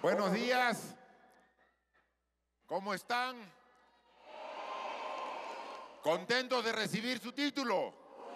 Buenos días. ¿Cómo están? ¿Contentos de recibir su título?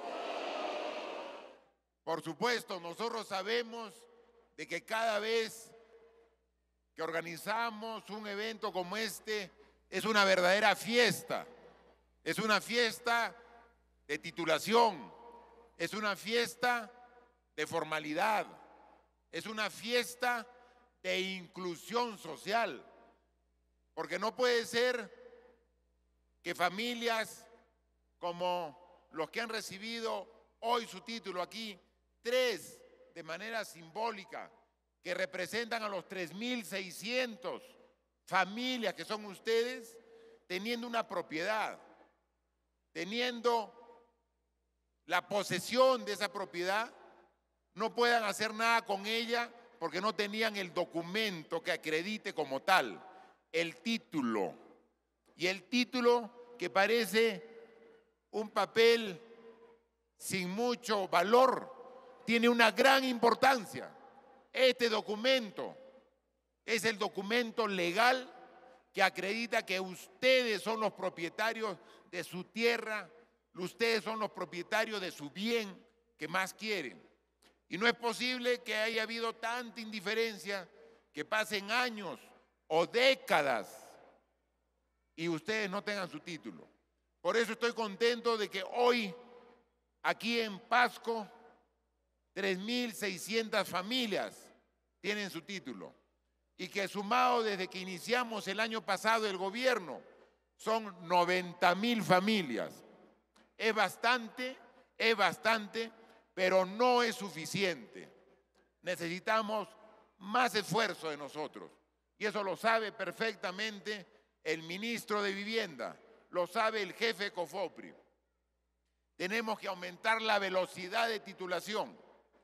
Por supuesto, nosotros sabemos de que cada vez que organizamos un evento como este, es una verdadera fiesta. Es una fiesta de titulación, es una fiesta de formalidad, es una fiesta de inclusión social, porque no puede ser que familias como los que han recibido hoy su título aquí, 3 de manera simbólica, que representan a los 3.600 familias que son ustedes, teniendo una propiedad, teniendo la posesión de esa propiedad, no puedan hacer nada con ella porque no tenían el documento que acredite como tal, el título. Y el título, que parece un papel sin mucho valor, tiene una gran importancia. Este documento es el documento legal que acredita que ustedes son los propietarios de su tierra, ustedes son los propietarios de su bien que más quieren. Y no es posible que haya habido tanta indiferencia, que pasen años o décadas y ustedes no tengan su título. Por eso estoy contento de que hoy, aquí en Pasco, 3.600 familias tienen su título. Y que sumado desde que iniciamos el año pasado el gobierno, son 90.000 familias. Es bastante, pero no es suficiente. Necesitamos más esfuerzo de nosotros. Y eso lo sabe perfectamente el ministro de Vivienda, lo sabe el jefe de COFOPRI. Tenemos que aumentar la velocidad de titulación.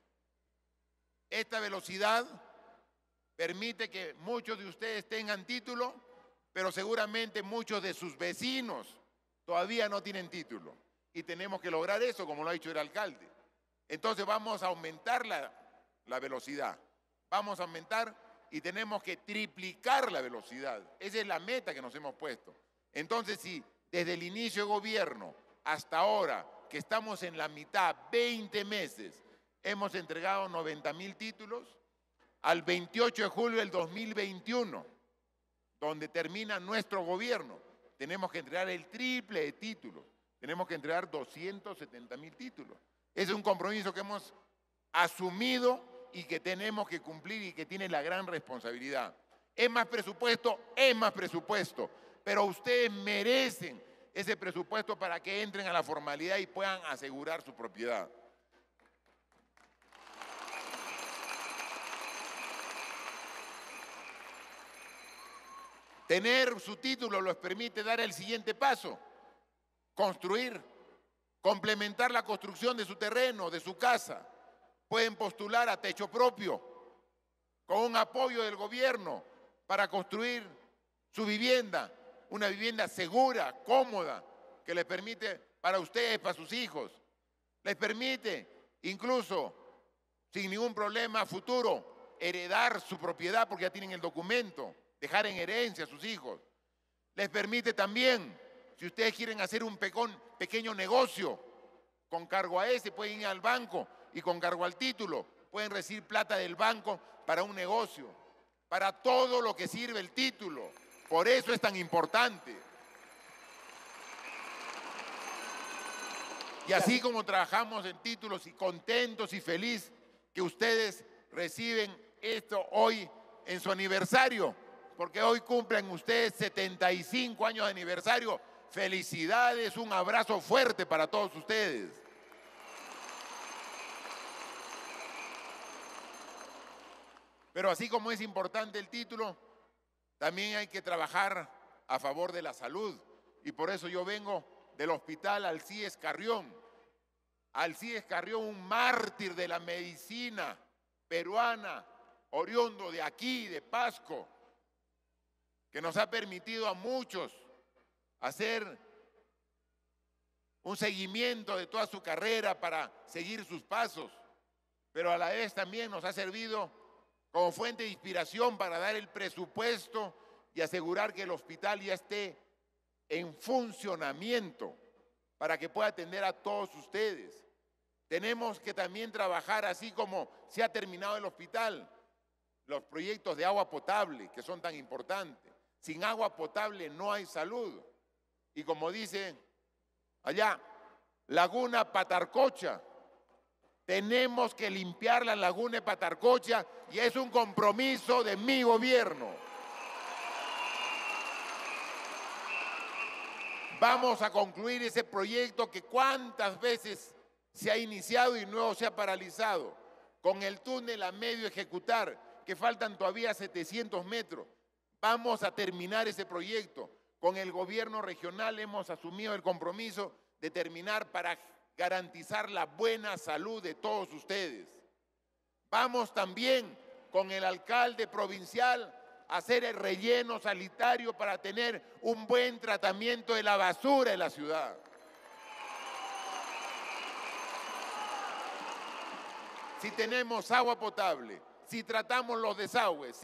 Esta velocidad permite que muchos de ustedes tengan título, pero seguramente muchos de sus vecinos todavía no tienen título. Y tenemos que lograr eso, como lo ha dicho el alcalde. Entonces vamos a aumentar la velocidad. Vamos a aumentar y tenemos que triplicar la velocidad. Esa es la meta que nos hemos puesto. Entonces, si desde el inicio de gobierno hasta ahora, que estamos en la mitad, 20 meses, hemos entregado 90.000 títulos, al 28 de julio del 2021, donde termina nuestro gobierno, tenemos que entregar el triple de títulos. Tenemos que entregar 270.000 títulos. Ese es un compromiso que hemos asumido y que tenemos que cumplir y que tiene la gran responsabilidad. Es más presupuesto, pero ustedes merecen ese presupuesto para que entren a la formalidad y puedan asegurar su propiedad. Tener su título les permite dar el siguiente paso: construir, complementar la construcción de su terreno, de su casa. Pueden postular a techo propio, con un apoyo del gobierno, para construir su vivienda, una vivienda segura, cómoda, que les permite para ustedes, para sus hijos. Les permite, incluso, sin ningún problema futuro, heredar su propiedad porque ya tienen el documento, dejar en herencia a sus hijos. Les permite también, si ustedes quieren hacer un pequeño negocio, con cargo a ese pueden ir al banco y con cargo al título pueden recibir plata del banco para un negocio, para todo lo que sirve el título. Por eso es tan importante. Y así como trabajamos en títulos y contentos y felices que ustedes reciben esto hoy en su aniversario, porque hoy cumplen ustedes 75 años de aniversario. Felicidades, un abrazo fuerte para todos ustedes. Pero así como es importante el título, también hay que trabajar a favor de la salud. Y por eso yo vengo del hospital Alcides Carrión. Alcides Carrión, un mártir de la medicina peruana, oriundo de aquí, de Pasco, que nos ha permitido a muchos hacer un seguimiento de toda su carrera para seguir sus pasos, pero a la vez también nos ha servido como fuente de inspiración para dar el presupuesto y asegurar que el hospital ya esté en funcionamiento para que pueda atender a todos ustedes. Tenemos que también trabajar, así como se ha terminado el hospital, los proyectos de agua potable, que son tan importantes. Sin agua potable no hay salud. Y como dice allá, Laguna Patarcocha, tenemos que limpiar la laguna de Patarcocha y es un compromiso de mi gobierno. Vamos a concluir ese proyecto que cuántas veces se ha iniciado y luego se ha paralizado. Con el túnel a medio ejecutar, que faltan todavía 700 metros. Vamos a terminar ese proyecto. Con el gobierno regional hemos asumido el compromiso de terminar para garantizar la buena salud de todos ustedes. Vamos también con el alcalde provincial a hacer el relleno sanitario para tener un buen tratamiento de la basura en la ciudad. Si tenemos agua potable, si tratamos los desagües,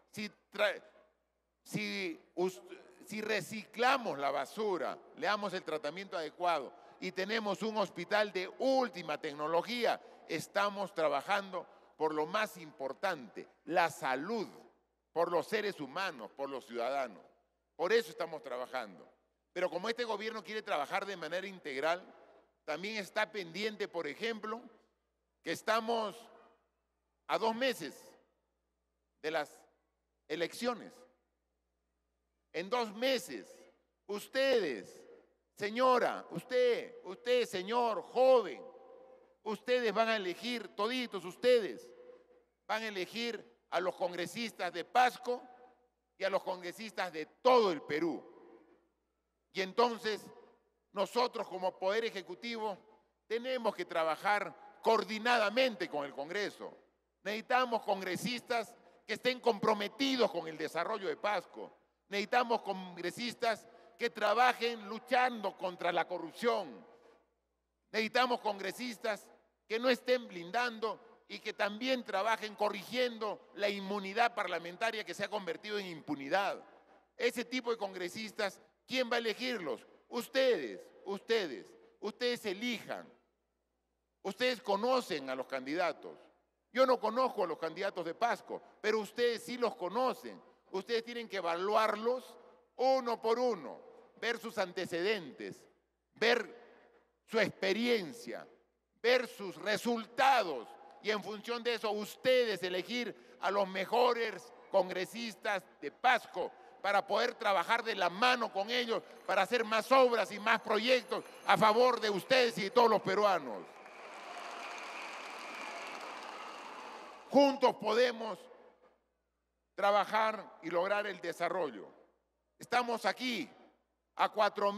si reciclamos la basura, le damos el tratamiento adecuado y tenemos un hospital de última tecnología, estamos trabajando por lo más importante, la salud, por los seres humanos, por los ciudadanos. Por eso estamos trabajando. Pero como este gobierno quiere trabajar de manera integral, también está pendiente, por ejemplo, que estamos a 2 meses de las elecciones. En 2 meses, ustedes, señora, usted, señor, joven, ustedes van a elegir, toditos ustedes, van a elegir a los congresistas de Pasco y a los congresistas de todo el Perú. Y entonces, nosotros como Poder Ejecutivo tenemos que trabajar coordinadamente con el Congreso. Necesitamos congresistas que estén comprometidos con el desarrollo de Pasco. Necesitamos congresistas que trabajen luchando contra la corrupción. Necesitamos congresistas que no estén blindando y que también trabajen corrigiendo la inmunidad parlamentaria que se ha convertido en impunidad. Ese tipo de congresistas, ¿quién va a elegirlos? Ustedes elijan. Ustedes conocen a los candidatos. Yo no conozco a los candidatos de Pasco, pero ustedes sí los conocen. Ustedes tienen que evaluarlos uno por uno, ver sus antecedentes, ver su experiencia, ver sus resultados y en función de eso ustedes elegir a los mejores congresistas de Pasco para poder trabajar de la mano con ellos para hacer más obras y más proyectos a favor de ustedes y de todos los peruanos. Juntos podemos trabajar y lograr el desarrollo. Estamos aquí a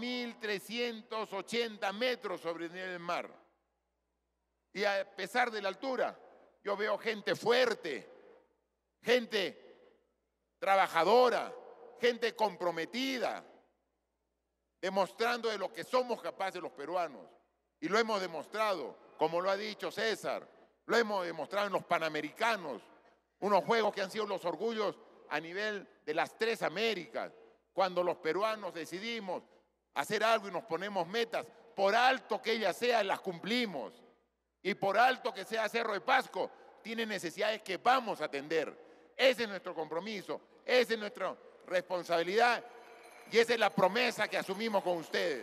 4.380 metros sobre el nivel del mar. Y a pesar de la altura, yo veo gente fuerte, gente trabajadora, gente comprometida, demostrando de lo que somos capaces los peruanos. Y lo hemos demostrado, como lo ha dicho César, lo hemos demostrado en los Panamericanos, unos juegos que han sido los orgullos a nivel de las 3 Américas, cuando los peruanos decidimos hacer algo y nos ponemos metas, por alto que ellas sean, las cumplimos. Y por alto que sea Cerro de Pasco, tiene necesidades que vamos a atender. Ese es nuestro compromiso, esa es nuestra responsabilidad y esa es la promesa que asumimos con ustedes.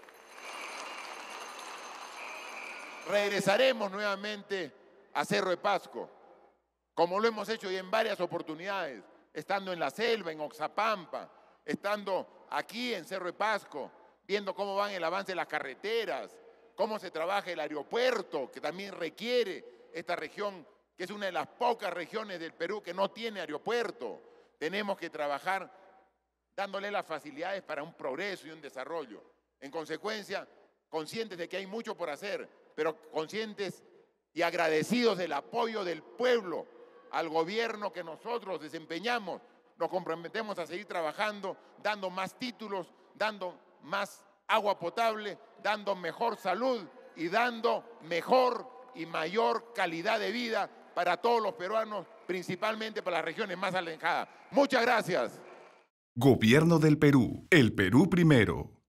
Regresaremos nuevamente a Cerro de Pasco, como lo hemos hecho ya en varias oportunidades, estando en la selva, en Oxapampa, estando aquí en Cerro de Pasco, viendo cómo van el avance de las carreteras, cómo se trabaja el aeropuerto, que también requiere esta región, que es una de las pocas regiones del Perú que no tiene aeropuerto. Tenemos que trabajar dándole las facilidades para un progreso y un desarrollo. En consecuencia, conscientes de que hay mucho por hacer, pero conscientes y agradecidos del apoyo del pueblo al gobierno que nosotros desempeñamos, nos comprometemos a seguir trabajando, dando más títulos, dando más agua potable, dando mejor salud y dando mejor y mayor calidad de vida para todos los peruanos principalmente para las regiones más alejadas. Muchas gracias. Gobierno del Perú. El Perú primero.